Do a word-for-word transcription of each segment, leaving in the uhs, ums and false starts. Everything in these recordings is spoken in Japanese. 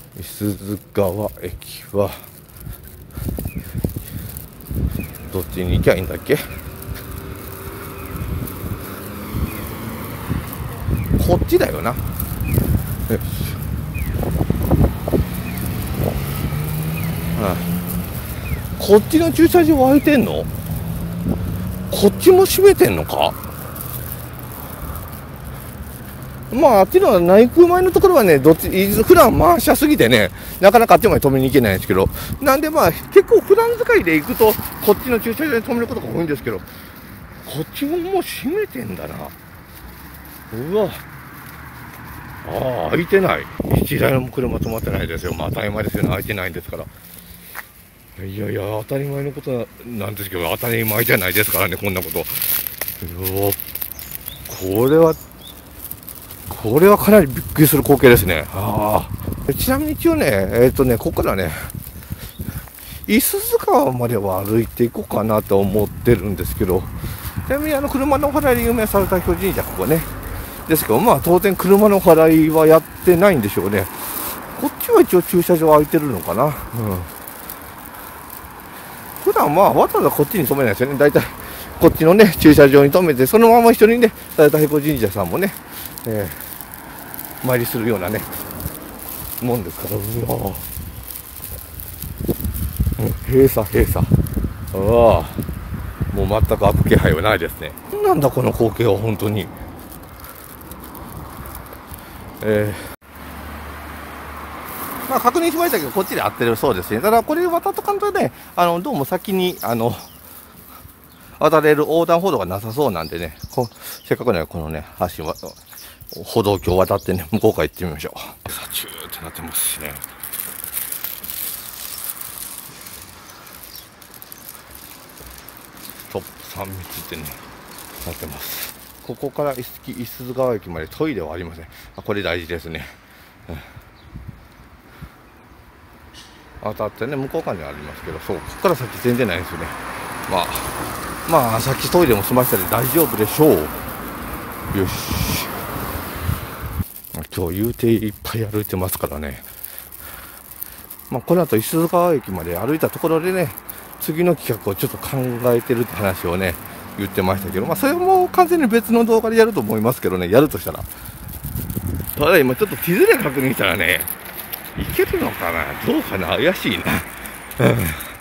五十鈴川駅はどっちに行きゃいいんだっけ。こっちだよな。よし、ああ、こっちの駐車場空いてんの？こっちも閉めてんのか。まああっちの内空前のところはね、どっち普段満車すぎてね、なかなかあっちまで止めに行けないんですけど、なんでまあ結構普段使いで行くとこっちの駐車場に止めることが多いんですけど、こっちももう閉めてんだな。うわ、ああ、開いてない。一台も車止まってないですよ。まあ当たり前ですよね、開いてないんですから。いやいや、当たり前のことなんですけど、当たり前じゃないですからね、こんなこと。うわ、これはこれはかなりびっくりする光景ですね。ああ、ちなみに一応ね、えっとね、ここからね、五十鈴川までは歩いていこうかなと思ってるんですけど、ちなみにあの車の払いで有名された巨神社、ここね。ですけど、まあ当然車の払いはやってないんでしょうね。こっちは一応駐車場空いてるのかな。うん。普段まあわざわざこっちに止めないですよね。だいたいこっちのね、駐車場に止めて、そのまま一緒にね、された彦神社さんもね、えー、参りするようなね、もんですから。うわ、うん、閉鎖閉鎖。ああ、もう全く開く気配はないですね。なんだこの光景は本当に。えー、まあ確認しましたけど、こっちで合ってるそうですね。ただこれ渡っとかんとね、あのどうも先にあの渡れる横断歩道がなさそうなんでね、こせっかくねこのね橋は歩道橋を渡ってね、向こうから行ってみましょう。さチューってなってますしね。トップさん密ってねなってます。ここから五十鈴川駅までトイレはありません。あ、これ大事ですね。うん、当たってね、向こう側にはありますけど、そう、ここから先全然ないんですよね。まあまあさっきトイレも済ましたので大丈夫でしょう。よし、今日言うていっぱい歩いてますからね。まあこの後五十鈴川駅まで歩いたところでね、次の企画をちょっと考えてるって話をね言ってましたけど、まあそれも完全に別の動画でやると思いますけどね、やるとしたら。ただ今ちょっと地図で確認したらね、いけるのかな、どうかな、怪しいな。うん、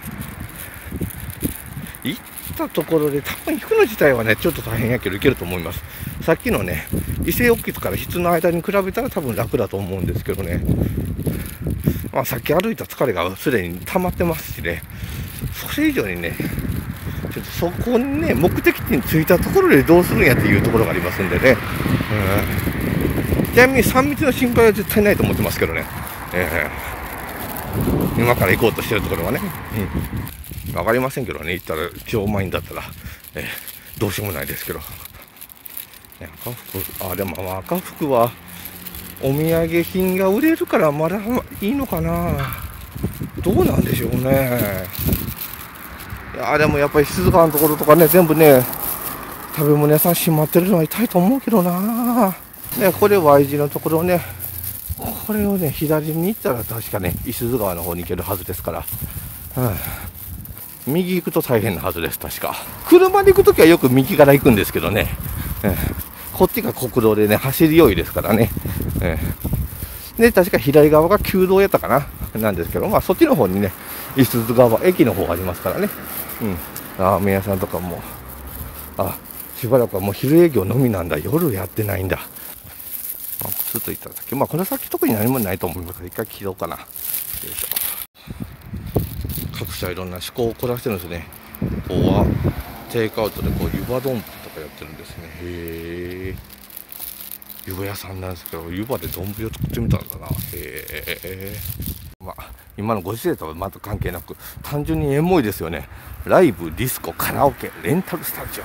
行ったところで多分行くの自体はねちょっと大変やけど行けると思います。さっきのね伊勢奥津から質の間に比べたら多分楽だと思うんですけどね。まあさっき歩いた疲れがすでに溜まってますしね、それ以上にねちょっとそこにね目的地に着いたところでどうするんやっていうところがありますんでね。うん、ちなみにさん密の心配は絶対ないと思ってますけどね。えー、今から行こうとしてるところはね、うん、分かりませんけどね。行ったら超満員だったら、えー、どうしようもないですけど、赤服、あでもまあ赤服はお土産品が売れるからまだいいのかな、どうなんでしょうね。いやでもやっぱり静かなところとかね全部ね食べ物屋さん閉まってるのは痛いと思うけどな。ね、これ Y 字のところね、これをね左に行ったら確かね五十鈴川の方に行けるはずですから、うん、右行くと大変なはずです。確か車で行くときはよく右から行くんですけどね、うん、こっちが国道でね走りよいですからね、うん、で確か左側が旧道やったかななんですけど、まあそっちの方にね五十鈴川駅の方がありますからね、うん、ラーメン屋さんとかも、あしばらくはもう昼営業のみなんだ、夜やってないんだ。まあ、ずっと行った先、まあこの先特に何もないと思いますから一回切ろうかな。よいしょ。各社いろんな趣向を凝らしてるんですね。ここはテイクアウトでこう湯葉丼とかやってるんですね。へえ。湯葉屋さんなんですけど、湯葉で丼を作ってみたんだな。へえ。まあ今のご時世とはまた関係なく単純にエモいですよね。ライブ、ディスコ、カラオケ、レンタルスタジオって。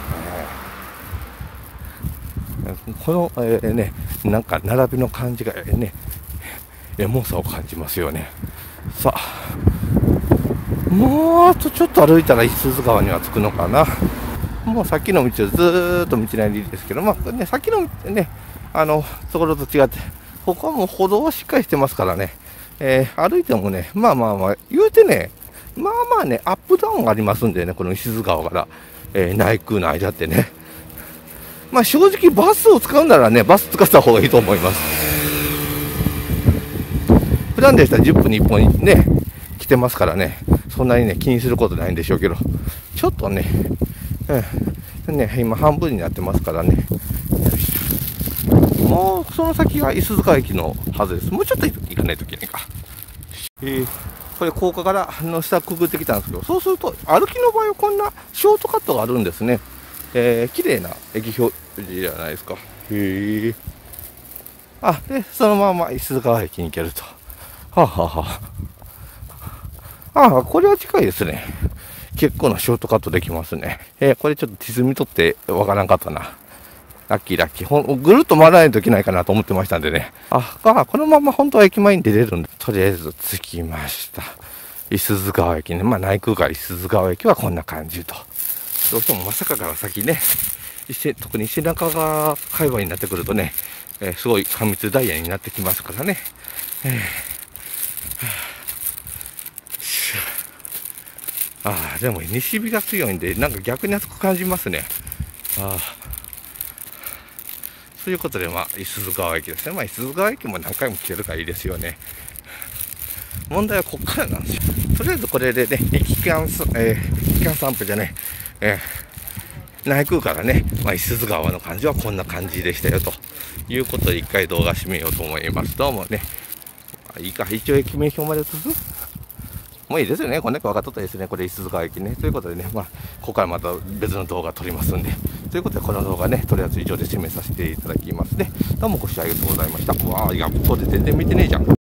この、えー、ね、なんか並びの感じが、えー、ね、エモさを感じますよね。さあ、もうあとちょっと歩いたら五十鈴川には着くのかな。もうさっきの道をずーっと道なりですけど、まあね、さっきのね、あのところと違って、 ここはもう歩道はしっかりしてますからね、えー、歩いてもね、まあまあまあ、言うてね、まあまあね、アップダウンがありますんでね、この石津川から、えー、内宮の間ってね。まあ正直バスを使うならね、バス使った方がいいと思います。普段でしたらじゅっぷんにいっぽんね、来てますからね、そんなにね、気にすることないんでしょうけど、ちょっとね、うん、ね、今半分になってますからね。もうその先が石塚駅のはずです。もうちょっと行かないといけないか。えー、これ高架からの下くぐってきたんですけど、そうすると歩きの場合はこんなショートカットがあるんですね。えー、綺麗な駅表示じゃないですか。へえ。あ、で、そのまま石津川駅に行けると。はあ、はあはあ、ああ、これは近いですね。結構なショートカットできますね。えー、これちょっと地図見とってわからんかったな。ラッキーラッキー。ほんぐるっと回らないといけないかなと思ってましたんでね。あ、あこのまま本当は駅前に出れるんで、とりあえず着きました。石津川駅ね。まあ内空から石津川駅はこんな感じと。どうしてもまさかから先ね、特に石中川界隈になってくるとね、えー、すごい過密ダイヤになってきますからね。えー、ああ、でも西日が強いんで、なんか逆に暑く感じますね。ああ。ということで、まあ、石津川駅ですね。まあ、石津川駅も何回も来てるからいいですよね。問題はここからなんですよ。とりあえずこれでね、駅間、えー、駅間散歩じゃね、えー、内空からね、まあ、石津川の感じはこんな感じでしたよということで、一回動画締めようと思います。どうもね、まあ、いいか、一応駅名表まで進む。もういいですよね、こんだけ分かっとったですね、これ、石津川駅ね。ということでね、まあ、ここからまた別の動画撮りますんで。ということで、この動画ね、とりあえず以上で締めさせていただきますね。どうもご視聴ありがとうございました。うわー、いや、ここで全然見てねえじゃん。